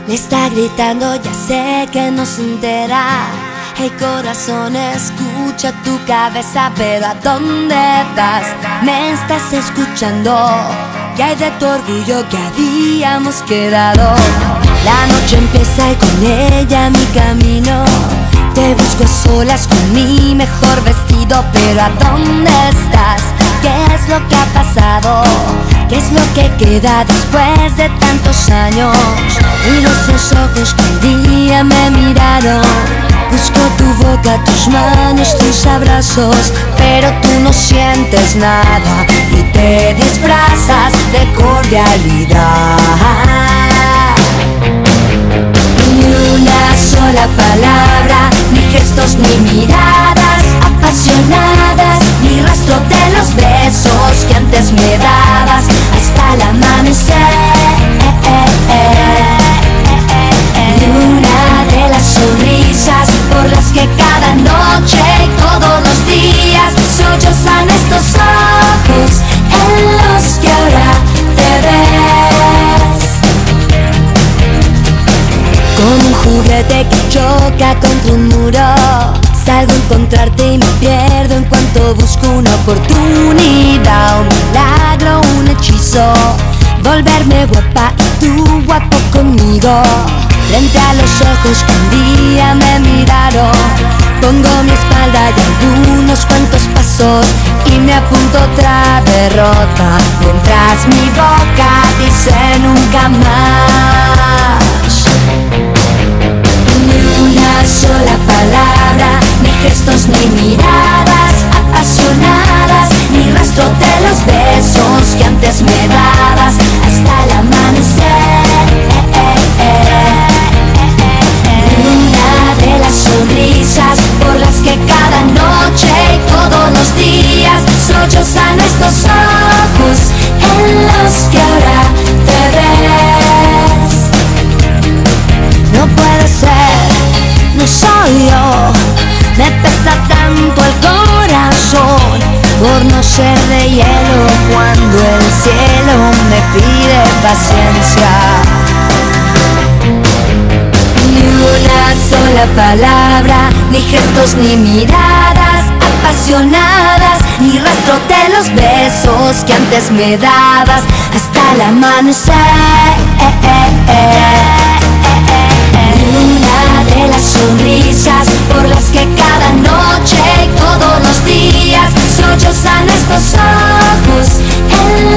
Me está gritando, ya sé que no se entera. Hey corazón, escucha tu cabeza, pero ¿a dónde vas? Me estás escuchando. ¿Qué hay de tu orgullo que habíamos quedado? La noche empieza y con ella mi camino. Te busco a solas con mi mejor vestido, pero ¿a dónde estás? ¿Qué es lo que ha pasado? ¿Qué es lo que queda después de tantos años? Miro esos ojos que un día me miraron. Busco tu boca, tus manos, tus abrazos, pero tú no sientes nada y te disfrazas de cordialidad. Ni una sola palabra, ni gestos ni miradas apasionadas, ni rastro de los besos que antes me dabas hasta el amanecer. Ni una de las sonrisas por las que cada noche y todos los días sollozan estos ojos en los que ahora te ves. Como un juguete que choca contra un muro, salgo a encontrarte y me pierdo en cuanto busco una oportunidad, un milagro, un hechizo, volverme guapa y tú guapo conmigo. Frente a los ojos que un día me miraron, pongo mi espalda y algunos cuantos pasos y me apunto otra derrota, mientras mi boca dice nunca más. Ni una sola palabra, ni gestos ni miradas apasionadas, ni rastro de los besos que antes me dabas hasta el amanecer. De las sonrisas por las que cada noche y todos los días sollozan estos ojos en los que ahora te ves. No puede ser, no soy yo, me pesa tanto el corazón por no ser de hielo cuando el cielo me pide paciencia. Una sola palabra, ni gestos ni miradas apasionadas, ni rastro de los besos que antes me dabas hasta el amanecer. Ni una de las sonrisas por las que cada noche y todos los días sollozan estos ojos en